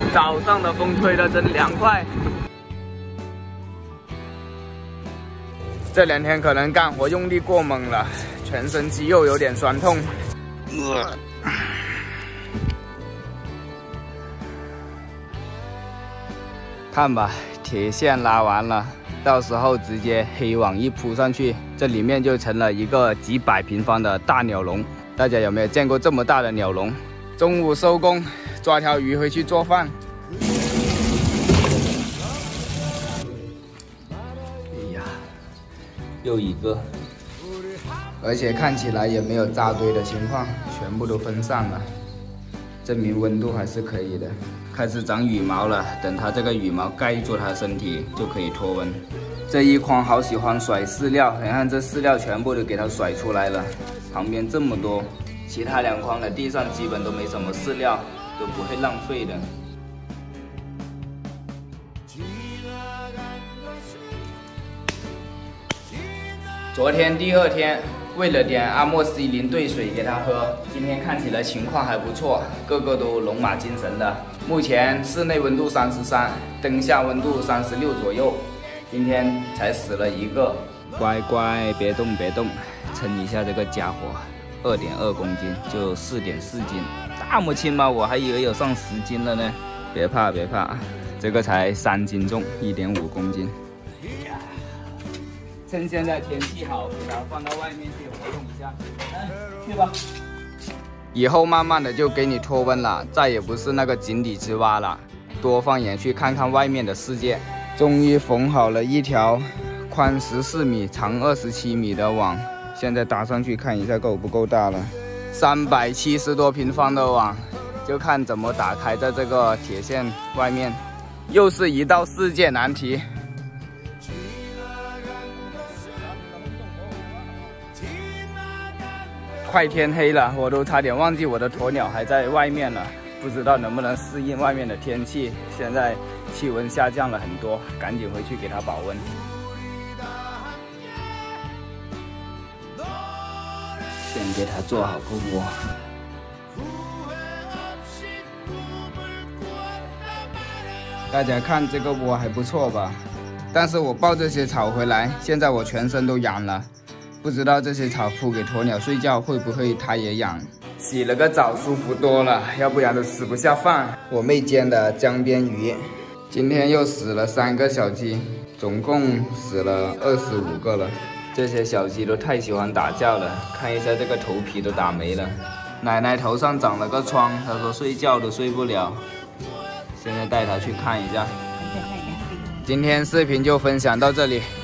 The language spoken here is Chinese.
早上的风吹得真凉快。这2天可能干活用力过猛了，全身肌肉有点酸痛。看吧，铁线拉完了，到时候直接黑网一铺上去，这里面就成了一个几百平方的大鸟笼。大家有没有见过这么大的鸟笼？中午收工，抓条鱼回去做饭。哎呀，又一个，而且看起来也没有扎堆的情况，全部都分散了，证明温度还是可以的。开始长羽毛了，等它这个羽毛盖住它的身体就可以脱温。这一筐好喜欢甩饲料，你看这饲料全部都给它甩出来了，旁边这么多，其他2筐的地上基本都没什么饲料，都不会浪费的。昨天第2天喂了点阿莫西林兑水给它喝，今天看起来情况还不错，个个都龙马精神的。目前室内温度33，灯下温度36左右。今天才死了1个，乖乖别动别动，称一下这个家伙，2.2公斤，就4.4斤，那么轻吗？我还以为有上10斤了呢。别怕别怕，这个才3斤重，1.5公斤。趁现在天气好，给它放到外面去活动一下。去吧。以后慢慢的就给你脱温了，再也不是那个井底之蛙了，多放眼去看看外面的世界。终于缝好了一条宽14米、长27米的网，现在打上去看一下够不够大了。370多平方的网，就看怎么打开在这个铁线外面，又是一道世界难题。快天黑了，我都差点忘记我的鸵鸟还在外面了，不知道能不能适应外面的天气。现在气温下降了很多，赶紧回去给它保温。先给它做好个窝。大家看这个窝还不错吧？但是我抱这些草回来，现在我全身都痒了。不知道这些草铺给鸵鸟睡觉会不会它也痒？洗了个澡舒服多了，要不然都吃不下饭。我妹煎的江边鱼，今天又死了3个小鸡，总共死了25个了。这些小鸡都太喜欢打架了，看一下这个头皮都打没了。奶奶头上长了个疮，她说睡觉都睡不了，现在带她去看一下。今天视频就分享到这里，